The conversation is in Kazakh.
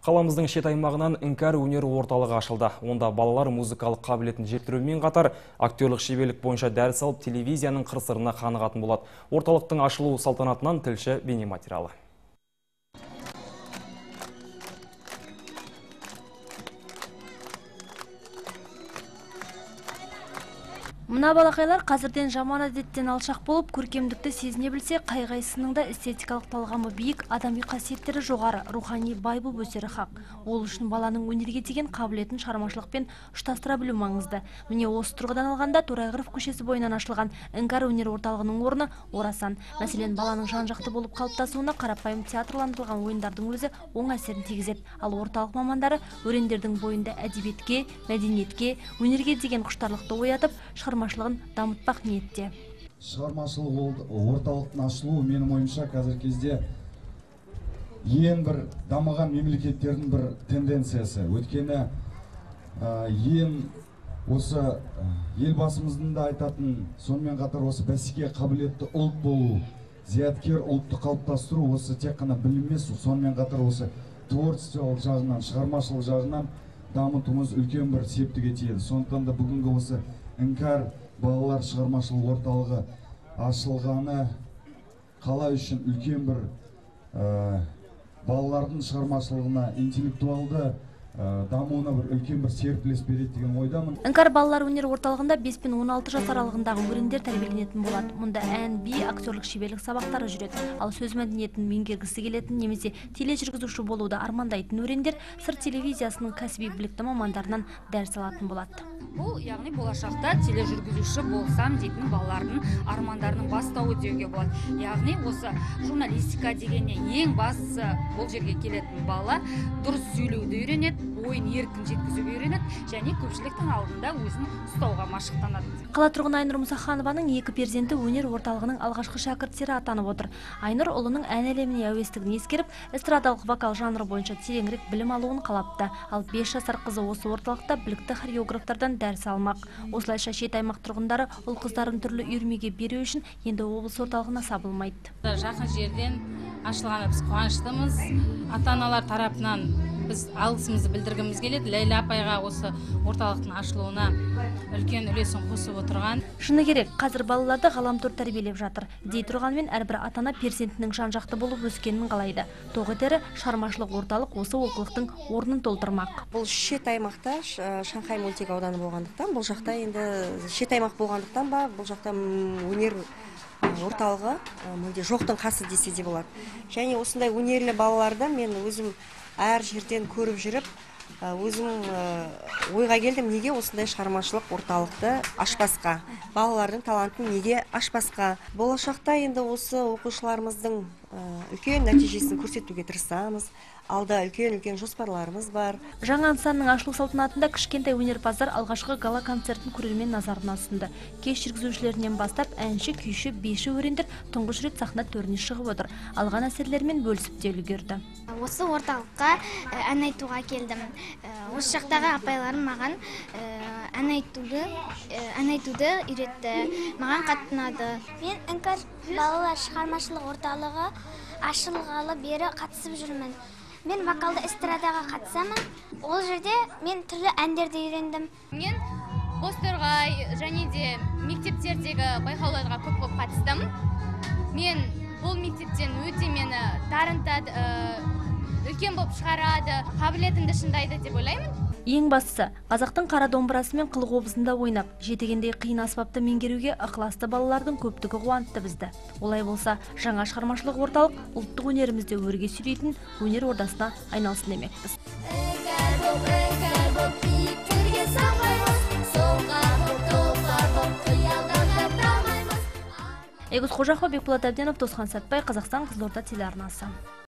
Қаламыздың шет аймағынан іңкәр өнер орталығы ашылды. Онда балалар музыкалық қабілетін жетілдірумен қатар актерлік шеберлік бойынша дәріс алып, телевизияның қыр-сырына қанығатын болады. Орталықтың ашылу салтанатынан тілші бейнематериалы. Мына балақайлар қазірден жаман әдеттен алшақ болып, көркемдікті сезіне білсе, қай-қайсының да эстетикалық талғамы биік, адами қасиеттері жоғары, рухани бай болып өсері хақ. Ол үшін баланың өнерге деген қабілетін шығармашылықпен ұштастыра білу маңызды. Міне осы тұрғыдан алғанда Торайғыров көшесі бойынан ашылған іңкәр өнер орталығының орны орасан. Мәселен, баланың жан-жақты болып қалыптасуына қарапайым театрландырылған ойындардың өзі оң әсерін тигізеді. Ал орталық мамандары өрендердің бойында әдебиетке, мәдениетке, өнерге деген құштарлықты оятып, шығармашылығын дамытпақ ниетте. Шығармашылық орталықтың ашылуы менің ойымша қазір кезде ең бір дамыған мемлекеттердің бір тенденциясы. Өйткені ең осы елбасымыздың да айтатын, сонымен қатар осы бәсекеге қабілетті ұлт болу, зияткер ұлтты қалыптастыру, осы тек қана білім емес, сонымен қатар осы творчестволық жағынан, шығармашылық жағынан дамытуымыз үлкен бір септігі тиеді. Сондықтан да бүгінгі осы іңкәр балалар шығармашылық орталығы ашылғаны қала үшін үлкен бір балалардың шығармашылығына, интеллектуалды дамуына бір үлкен бір серпіліс береді деген ойдамын. Іңкәр балалар өнер орталығында 5 пен 16 жас аралығындағы өрендер тәрбиеленетін болады. Мұнда ән, би, актерлік шеберлік сабақтары жүреді. Ал сөз мәдениетін меңгергісі келетін немесе тележүргізуші болуды армандайтын өрендер сыр телевизиясының кәсіби білікті мамандарынан дәріс алатын болады. Бұл, яғни болашақта тележүргізуші болсам дейтін балалардың армандарының бастауы деуге болады. Яғни осы журналистика дегенне ең бастысы бұл жерге келетін бала дұрыс сөйлеуді үйренеді, ойын еркін жеткізуге үйренеді және көпшіліктің алдында өзін ұстауға машықтанады. Қала тұрғыны Айнұр Мұсаханованың 2 перзенті өнер орталығының алғашқы шәкірттері атанып отыр. Айнұр ұлының ән әлеміне әуестігін ескеріп, эстрадалық вокал жанры бойынша тереңірек білім алуын қалапты. Ал 5 жасар қызы осы орталықта білікті хореографтардан дәріс алмақ. Осылайша шет аймақ тұрғындары ұл қыздарын түрлі үйірмеге беру үшін енді облыс орталығына сабылмайды. Жақын жерден ашылғаны біз қуаныштымыз. Ата-аналар тарапынан біз алғысымызды білдіргіміз келеді. Ләйлә апайға осы орталықтың ашылуына үлкен үлесін қосып отырған. Шыны керек, қазір балаларды ғаламтор тәрбиелеп жатыр. Дей тұрғанмен әрбір ата-ана перзентінің жан-жақты болып өскенін қалайды. Тоғытері шығармашылық орталық осы олқылықтың орнын толтырмақ. Бұл шет аймақта Шанхай мөлтек ауданы болғандықтан, бұл жақта енді шет аймақ болғандықтан ба, бұл жақта өнер орталығы мүлде жоқтың қасы десе де болады. Және осындай өнерлі балаларды мен өзім әр жерден көріп жүріп, өзім ойға келдім, неге осындай шығармашылық орталықты ашпасқа, балалардың талантын неге ашпасқа. Болашақта енді осы оқушыларымыздың үлкен нәтижесін көрсетуге тырысамыз. Алда үлкен жоспарларымыз бар. Жаңа нысанның ашылу салтанатында кішкентай өнерпаздар алғашқы гала концертін көрермен назарына ұсынды. Кеш жүргізушілерінен бастап әнші, күйші, биші өрендер тұңғыш рет сахна төріне шығып отыр. Алған әсерлермен бөлісіп те үлгерді. Осы орталыққа ән айтуға келдім. Осы жақтағы апайларым маған ән айтуды үйретті. Маған қатты ұнады. Мен іңкәр балалар шығармашылық орталығы ашылғалы бері қатысып жүрмін. Мен вокалды эстрадаға қатысамын. Ол жерде мен түрлі әндерді үйрендім. Мен постерға және де мектептердегі байқауларға көп қатыстым. Мен бұл мектептен өте мені дарынтады, үлкен болып шығарады, қабілетімді шыңдайды деп ойлаймын. Ең бастысы, қазақтың қара домбырасы мен қыл-қобызында ойнап, жетегендей қиын аспапты меңгеруге ықыласты балалардың көптігі қуантты бізді. Олай болса, жаңа шығармашылық орталық ұлттық өнерімізде өрге сүйрейтін өнер ордасына айналсын демекпіз. Егіз Қожақова, Бекболат Әбденов, Досхан Сәтбай, Қазақстан, Қызылорда телеарнасы.